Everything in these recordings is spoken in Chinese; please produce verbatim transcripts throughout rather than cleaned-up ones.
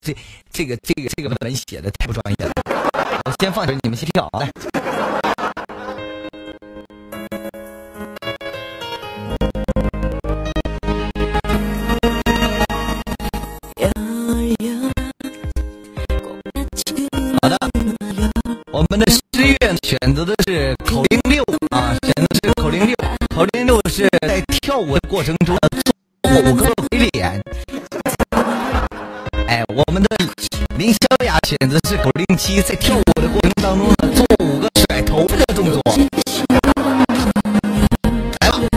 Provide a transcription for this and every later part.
这这个这个这个文写的太不专业了。我先放着，你们先跳啊，来。好的，我们的诗乐选择的是口令六啊，选择是口令六，口令六是在跳舞的过程中做五个回脸。哎，我们的林小雅选择是口令七，在跳舞的过程当中呢，做五个甩头的动作。来吧。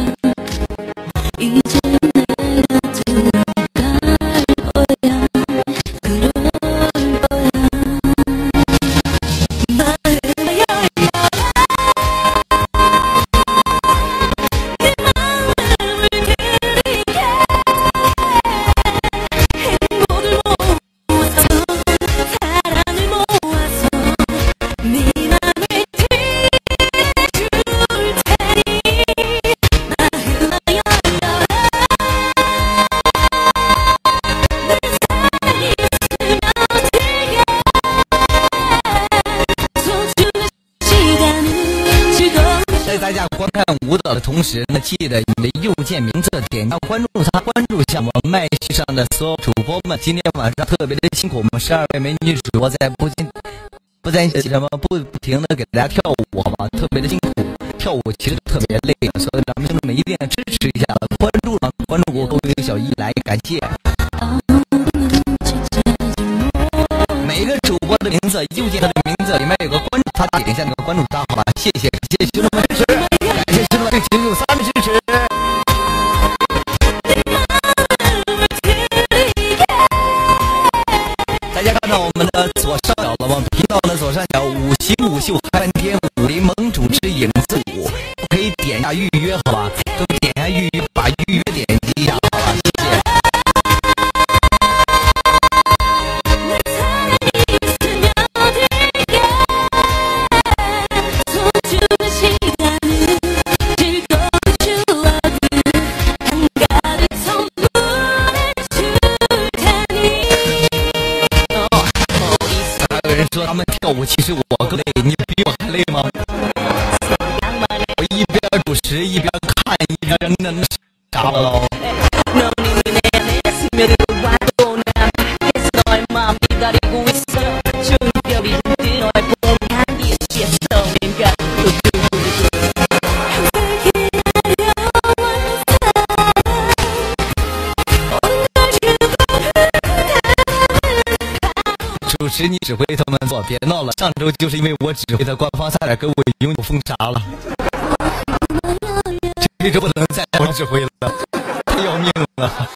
大家观看舞蹈的同时呢，记得你的右键名字点击关注他，关注一下我们麦序上的所有主播们。今天晚上特别的辛苦，我们十二位美女主播在不禁不在什么不不停的给大家跳舞，好吧？特别的辛苦，跳舞其实特别累，所以咱们兄弟们一定要支持一下，关注了，关注我勾一个小一来，感谢。每一个主播的名字，右键他的名字里面有个关注他，点一下那个关注他，好吧？谢谢，感谢兄弟们支持，感谢兄弟们对节目三的支持。大家看到我们的左上角了吗？频道的左上角五星五秀开半天，武林盟主之影子舞，可以点一下预约，好吧？都点一下预约，把预约点击一下，好吧？谢谢。说他们跳舞，其实我更累，你比我还累吗？我一边主持一边看，一边真的傻了。主持你指挥他们做，别闹了。上周就是因为我指挥的官方差点给我永久封杀了，这周不能再我指挥了，太要命了。